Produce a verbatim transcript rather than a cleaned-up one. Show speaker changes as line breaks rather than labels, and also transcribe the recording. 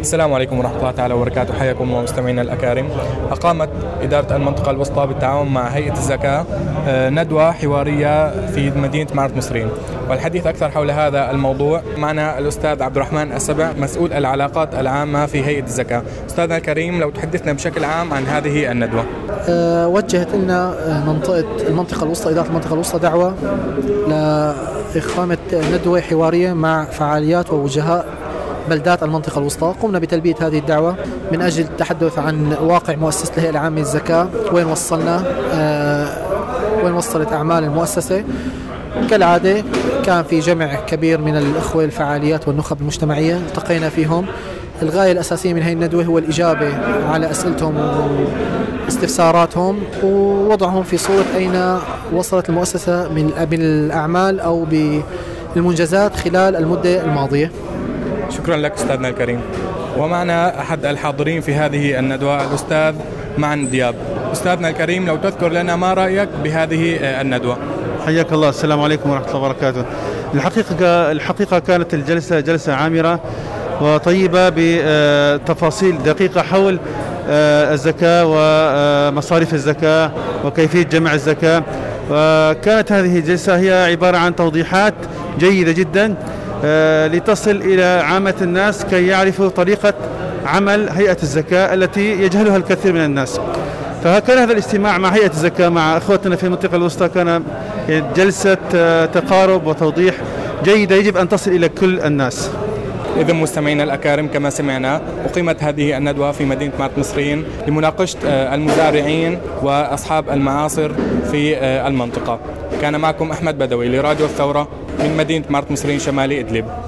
السلام عليكم ورحمة الله تعالى وبركاته. حياكم الله مستمعينا الأكارم. أقامت إدارة المنطقة الوسطى بالتعاون مع هيئة الزكاة ندوة حوارية في مدينة معرة مصرين، والحديث أكثر حول هذا الموضوع معنا الأستاذ عبد الرحمن السبع، مسؤول العلاقات العامة في هيئة الزكاة. أستاذنا الكريم، لو تحدثنا بشكل عام عن هذه الندوة.
أه وجهت لنا منطقة المنطقة الوسطى إدارة المنطقة الوسطى دعوة لإقامة ندوة حوارية مع فعاليات ووجهاء بلدات المنطقة الوسطى. قمنا بتلبية هذه الدعوة من أجل التحدث عن واقع مؤسسة الهيئة العامة للزكاة، وين وصلنا، أه وين وصلت أعمال المؤسسة. كالعادة كان في جمع كبير من الأخوة الفعاليات والنخب المجتمعية، التقينا فيهم. الغاية الأساسية من هذه الندوة هو الإجابة على أسئلتهم واستفساراتهم، ووضعهم في صورة أين وصلت المؤسسة من الأعمال أو بالمنجزات خلال المدة الماضية.
شكرا لك أستاذنا الكريم. ومعنا أحد الحاضرين في هذه الندوة الأستاذ معن دياب. أستاذنا الكريم، لو تذكر لنا ما رأيك بهذه الندوة.
حياك الله. السلام عليكم ورحمة الله وبركاته. الحقيقة الحقيقة كانت الجلسة جلسة عامرة وطيبة بتفاصيل دقيقة حول الزكاة ومصاريف الزكاة وكيفية جمع الزكاة. وكانت هذه الجلسة هي عبارة عن توضيحات جيدة جدا لتصل إلى عامة الناس كي يعرفوا طريقة عمل هيئة الزكاة التي يجهلها الكثير من الناس. فكان هذا الاجتماع مع هيئة الزكاة مع أخوتنا في المنطقة الوسطى كان جلسة تقارب وتوضيح جيدة يجب أن تصل إلى كل الناس.
إذا مستمعينا الأكارم، كما سمعنا أقيمت هذه الندوة في مدينة معرة مصرين لمناقشة المزارعين وأصحاب المعاصر في المنطقة. كان معكم أحمد بدوي لراديو الثورة من مدينة معرة مصرين شمالي إدلب.